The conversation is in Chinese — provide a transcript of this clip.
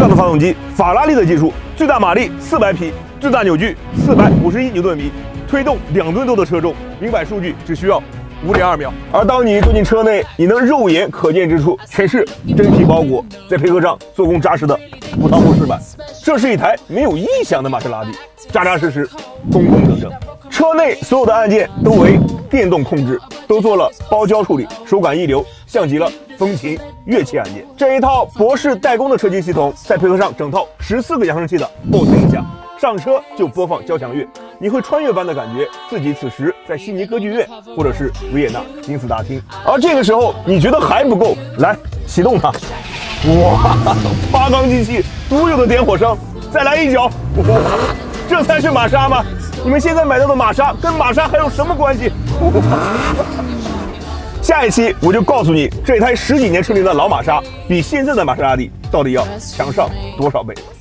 杠的发动机，法拉利的技术，最大马力400匹，最大扭矩451牛顿米，推动2吨多的车重，明摆数据只需要5.2秒。而当你坐进车内，你能肉眼可见之处全是真皮包裹，再配合上做工扎实的葡萄木饰板，这是一台没有异响的玛莎拉蒂，扎扎实实，工工整整。车内所有的按键都为电动控制，都做了包胶处理，手感一流，像极了风琴乐器按键。这一套博士代工的车机系统，再配合上整套14个扬声器的 BOSE 音响，上车就播放交响乐，你会穿越般的感觉自己此时在悉尼歌剧院或者是维也纳金丝大厅。而这个时候你觉得还不够，来启动它，哇，8缸机器独有的点火声，再来一脚，哇，这才是玛莎吗？你们现在买到的玛莎跟玛莎还有什么关系？下一期我就告诉你，这台10几年车龄的老玛莎比现在的玛莎拉蒂到底要强上多少倍。